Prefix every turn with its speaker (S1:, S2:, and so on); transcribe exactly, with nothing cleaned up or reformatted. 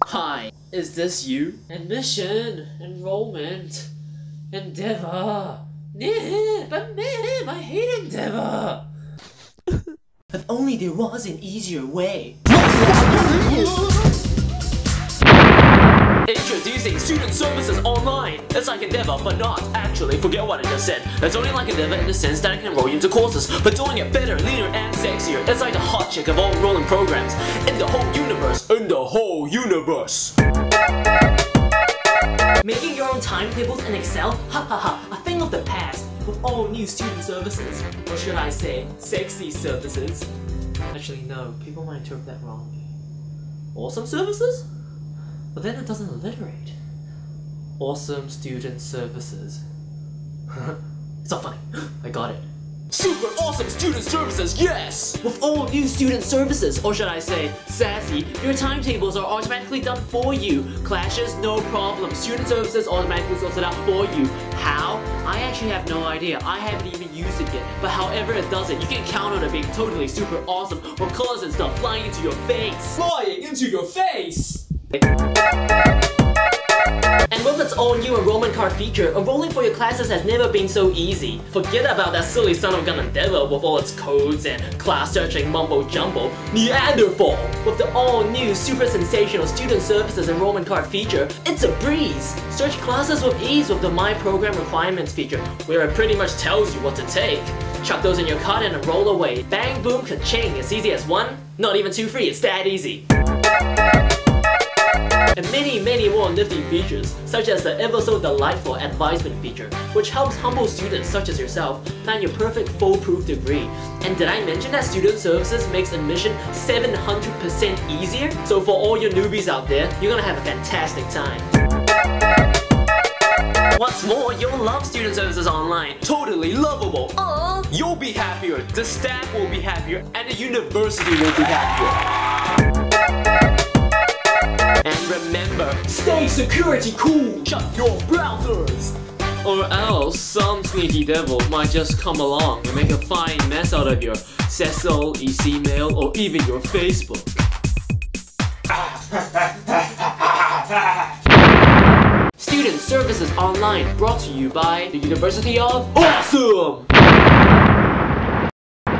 S1: Hi, is this you? Admission, enrollment, endeavor. Nah, but ma'am, I hate endeavor. If only there was an easier way. Introducing Student Services Online! It's like Endeavor, but not. Actually, forget what I just said. It's only like Endeavor in the sense that it can enroll you into courses, but doing it better, leaner, and sexier. It's like the hot chick of all enrolling programs. In the whole universe. In the whole universe! Making your own timetables in Excel? Ha ha ha, a thing of the past. With all new student services. Or should I say, sexy services. Actually, no, people might interpret that wrongly. Awesome services? But then it doesn't alliterate. Awesome student services. It's not funny. I got it. Super awesome student services, yes! With all new student services, or should I say, sassy, your timetables are automatically done for you. Clashes, no problem. Student services automatically sorts it out for you. How? I actually have no idea. I haven't even used it yet. But however it does it, you can count on it being totally super awesome, or colors and stuff flying into your face. Flying into your face! And with its all new enrollment card feature, enrolling for your classes has never been so easy. Forget about that silly son of a gun Endeavor with all its codes and class searching mumbo jumbo. Neanderthal! With the all new super sensational Student Services enrollment card feature, it's a breeze! Search classes with ease with the My Program Requirements feature, where it pretty much tells you what to take. Chuck those in your cart and roll away. Bang boom ka-ching, as easy as one, not even two free, it's that easy. And many, many more nifty features, such as the ever so delightful advisement feature, which helps humble students such as yourself plan your perfect foolproof degree. And did I mention that Student Services makes admission seven hundred percent easier? So for all your newbies out there, you're gonna have a fantastic time. What's more, you'll love Student Services Online. Totally lovable. Uh, you'll be happier, the staff will be happier, and the university will be happier. And remember, stay security cool! Shut your browsers! Or else, some sneaky devil might just come along and make a fine mess out of your Cecil, e-mail, or even your Facebook. Student Services Online, brought to you by the University of Awesome!